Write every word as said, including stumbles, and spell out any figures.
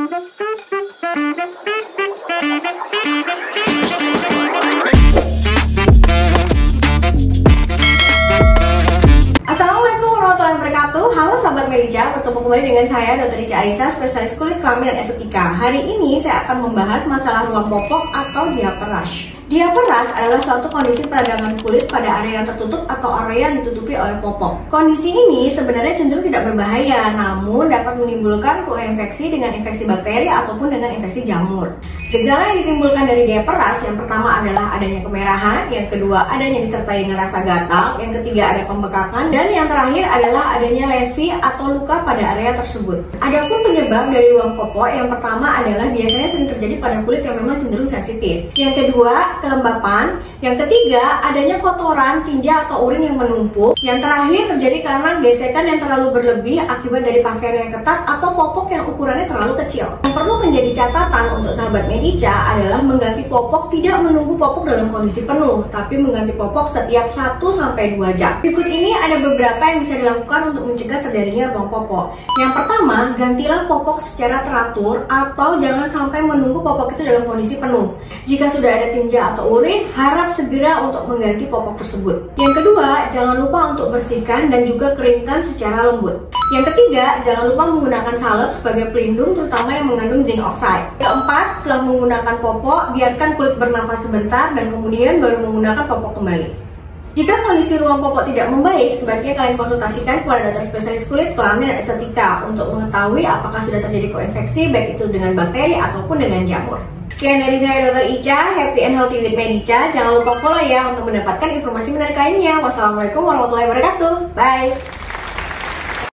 Assalamualaikum warahmatullahi wabarakatuh. Halo sahabat Medija, bertemu kembali dengan saya Dokter Ica Aisyah, spesialis kulit, kelamin, dan estetika. Hari ini saya akan membahas masalah ruang popok atau diaper rash. Diaper rash adalah suatu kondisi peradangan kulit pada area yang tertutup atau area yang ditutupi oleh popok. Kondisi ini sebenarnya cenderung tidak berbahaya, namun dapat menimbulkan koinfeksi dengan infeksi bakteri ataupun dengan infeksi jamur. Gejala yang ditimbulkan dari diaper rash yang pertama adalah adanya kemerahan, yang kedua adanya disertai dengan rasa gatal, yang ketiga ada pembekakan, dan yang terakhir adalah adanya lesi atau luka pada area tersebut. Adapun penyebab dari ruang popok yang pertama adalah biasanya sering terjadi pada kulit yang memang cenderung sensitif. Yang kedua, kelembapan. Yang ketiga, adanya kotoran, tinja atau urin yang menumpuk. Yang terakhir terjadi karena gesekan yang terlalu berlebih akibat dari pakaian yang ketat atau popok yang ukurannya terlalu kecil. Yang perlu menjadi catatan untuk sahabat Medija adalah mengganti popok tidak menunggu popok dalam kondisi penuh, tapi mengganti popok setiap satu sampai dua jam. Berikut ini ada beberapa yang bisa dilakukan untuk mencegah terjadinya ruang popok. Yang pertama, gantilah popok secara teratur atau jangan sampai menunggu popok itu dalam kondisi penuh. Jika sudah ada tinja atau urin, harap segera untuk mengganti popok tersebut. Yang kedua, jangan lupa untuk bersihkan dan juga keringkan secara lembut. Yang ketiga, jangan lupa menggunakan salep sebagai pelindung, terutama yang mengandung zinc oxide. Keempat, setelah menggunakan popok, biarkan kulit bernafas sebentar dan kemudian baru menggunakan popok kembali. Jika kondisi ruang popok tidak membaik, sebaiknya kalian konsultasikan kepada dokter spesialis kulit, kelamin, dan estetika untuk mengetahui apakah sudah terjadi koinfeksi, baik itu dengan bakteri ataupun dengan jamur. Sekian dari saya Dokter Ica, happy and healthy with Medija. Jangan lupa follow ya untuk mendapatkan informasi menarik lainnya. Wassalamualaikum warahmatullahi wabarakatuh. Bye.